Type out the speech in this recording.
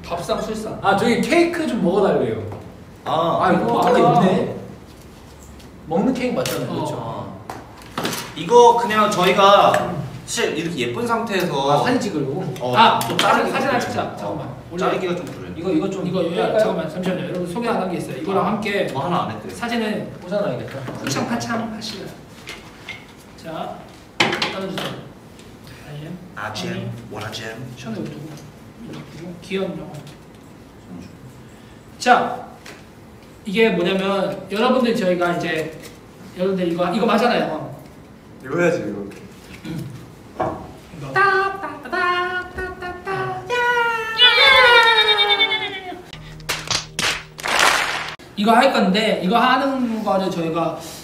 밥상 술상. 아 저기 케이크 좀 먹어달래요. 이거 안에 있네. 먹는 케이크 맞잖아요. 그렇죠. 이거 그냥 저희가 사실 이렇게 예쁜 상태에서 사진 찍으려고. 좀 자르기 사진 하나 찍자. 잠깐만. 자르기가 좀 그래. 이거 잠깐만 잠시만요. 여러분 소개 안 한 게 있어요. 이거랑 함께 뭐 하나 안 했대. 사진을 꽂아놔야겠다. 후창파창 하시라. 자, 따라주세요. 아잼, 원아잼. 션을 두고 귀여운 영화. 자, 이게 뭐냐면 여러분들 저희가 이제 여러분들 이거 맞잖아요. 이거 해야지 이거. 이거 할 건데 이거 하는 거를 저희가